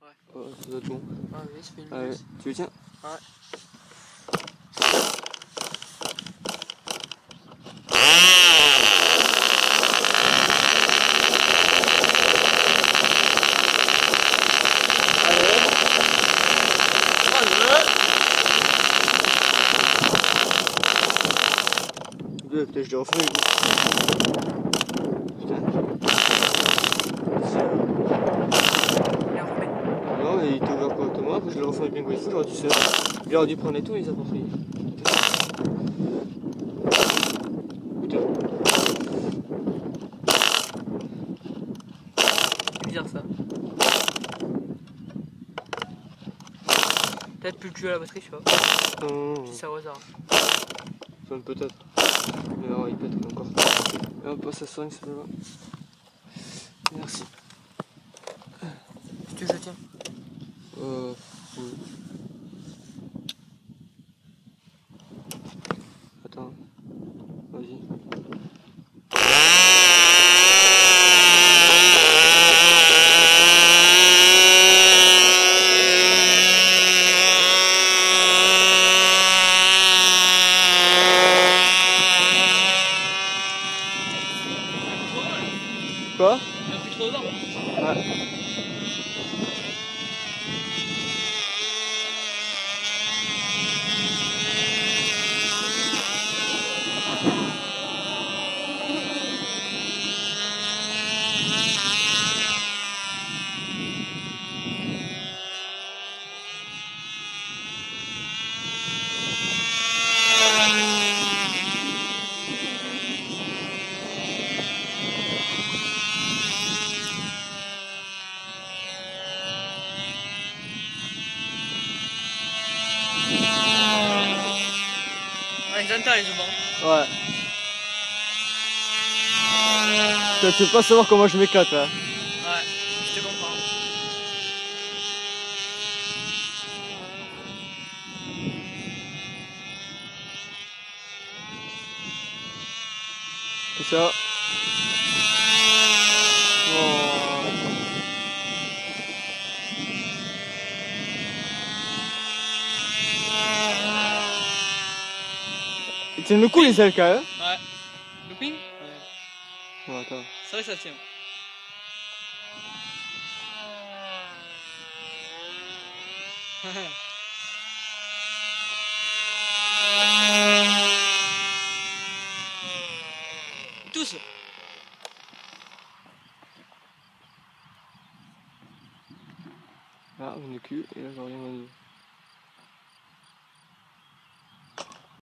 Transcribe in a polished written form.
Ouais. Ça doit être bon. Ah oui, ça fait une Allez, minute. tu le tiens? Ouais. Putain, je l'ai refait. Putain. Non, mais il était ouvert correctement. Après, je l'ai refait avec bien ici. Il aurait dû prendre et tout, les a pas pris. Putain. C'est bizarre ça. Peut-être plus le jeu à la batterie, je sais pas. Non. C'est ça au hasard. Enfin, peut-être. Mais alors, il pète encore. Et hop, ça soigne celle-là. Merci. Si tu veux, je tiens. Oui. Attends. Vas-y. Quoi? Il n'y a plus trop de vent. Ouais. Ouais, j'entends les aubans. Ouais. Putain, tu veux pas savoir comment je m'éclate là. Ouais, je te comprends. C'est ça. Oh. Ils tiennent le coup les ailes quand même. Ouais. Looping? Ouais. Oh, attends. C'est vrai que ça tient. Tous. Là, on est cul et là, j'en reviens à nous.